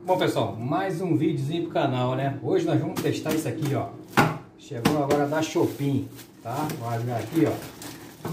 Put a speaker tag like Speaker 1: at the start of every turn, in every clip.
Speaker 1: Bom, pessoal, mais um videozinho pro canal, né? Hoje nós vamos testar isso aqui, ó. Chegou agora da Chopin, tá? Vamos ver aqui, ó.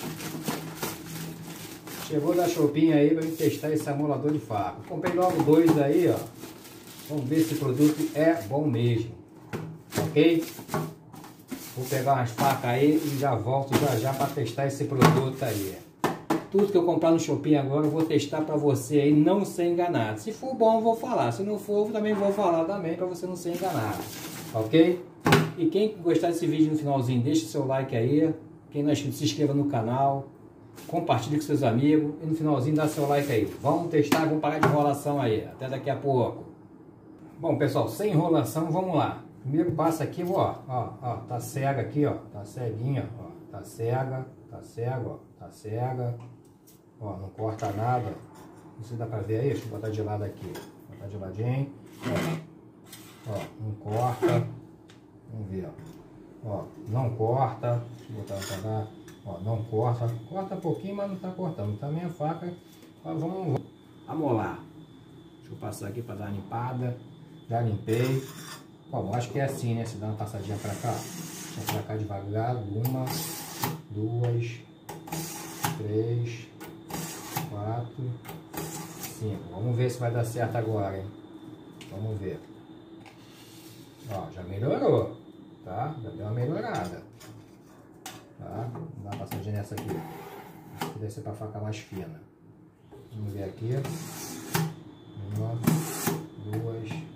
Speaker 1: Chegou da Chopin aí pra gente testar esse amolador de faca. Comprei logo dois aí, ó. Vamos ver se o produto é bom mesmo. Ok? Vou pegar umas facas aí e já volto já para testar esse produto aí. Tudo que eu comprar no Chopin agora eu vou testar para você aí não ser enganado. Se for bom eu vou falar, se não for eu também vou falar também para você não ser enganado. Ok? E quem gostar desse vídeo no finalzinho, deixa o seu like aí. Quem não é inscrito, se inscreva no canal. Compartilhe com seus amigos e no finalzinho dá seu like aí. Vamos testar, vamos parar de enrolação aí. Até daqui a pouco. Bom, pessoal, sem enrolação, vamos lá. Primeiro passo aqui, ó, tá cega aqui, ó, tá ceguinha, ó, tá cega, ó, tá cega, ó, não corta nada, não sei se dá pra ver aí, deixa eu botar de lado aqui, botar de ladinho, ó, não corta, vamos ver, ó, não corta, deixa eu botar pra lá, ó, não corta, corta um pouquinho, mas não tá cortando, também a faca, ó, vamos amolar, deixa eu passar aqui pra dar uma limpada, já limpei. Bom, acho que é assim, né? Se dá uma passadinha pra cá. Deixa pra cá devagar. 1, 2, 3, 4, 5. Vamos ver se vai dar certo agora, hein? Vamos ver. Ó, já melhorou. Tá? Já deu uma melhorada. Tá? Vou dar uma passadinha nessa aqui. Essa aqui deve ser pra faca mais fina. Vamos ver aqui. 1, 2,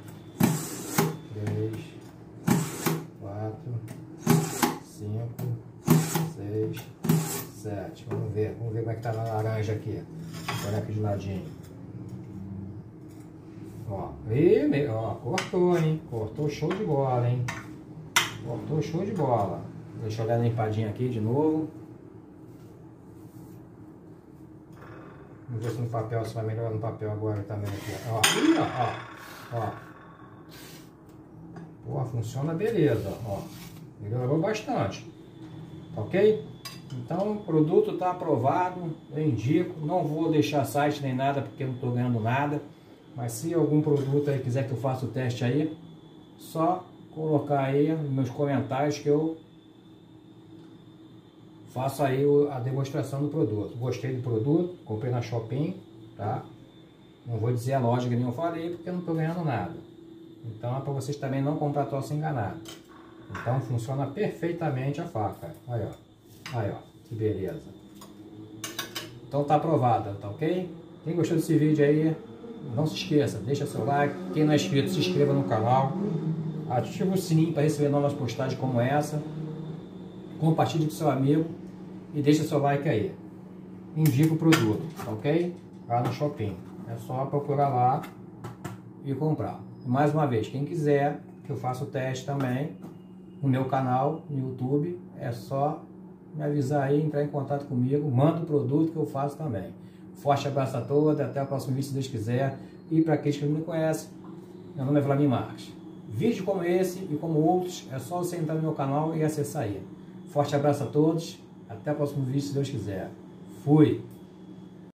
Speaker 1: 3, 4, 5, 6, 7. Vamos ver como é que tá na laranja aqui. Vou olhar aqui de ladinho. Ó, ó, cortou, hein? Cortou show de bola, hein? Cortou show de bola. Deixa eu dar uma limpadinha aqui de novo. Vamos ver se no papel, se vai melhorar no papel agora também aqui. Ó. Pô, funciona beleza, ó, melhorou bastante, ok? Então o produto está aprovado, eu indico, não vou deixar site nem nada porque eu não estou ganhando nada, mas se algum produto aí quiser que eu faça o teste aí, só colocar aí nos meus comentários que eu faço aí a demonstração do produto. Gostei do produto, comprei na Chopin, tá? Não vou dizer a loja que nem eu falei porque eu não estou ganhando nada. Então é para vocês também não comprar troço enganado. Então funciona perfeitamente a faca. Aí ó, que beleza. Então tá aprovada, tá ok? Quem gostou desse vídeo aí, não se esqueça, deixa seu like. Quem não é inscrito, se inscreva no canal. Ative o sininho para receber novas postagens como essa. Compartilhe com seu amigo e deixa seu like aí. Indica o produto, tá ok? Lá no Chopin. É só procurar lá e comprar. Mais uma vez, quem quiser que eu faça o teste também no meu canal, no YouTube, é só me avisar aí, entrar em contato comigo, manda o produto que eu faço também. Forte abraço a todos, até o próximo vídeo se Deus quiser. E para aqueles que não me conhecem, meu nome é Vladimir Marques. Vídeo como esse e como outros, é só você entrar no meu canal e acessar aí. Forte abraço a todos, até o próximo vídeo se Deus quiser. Fui!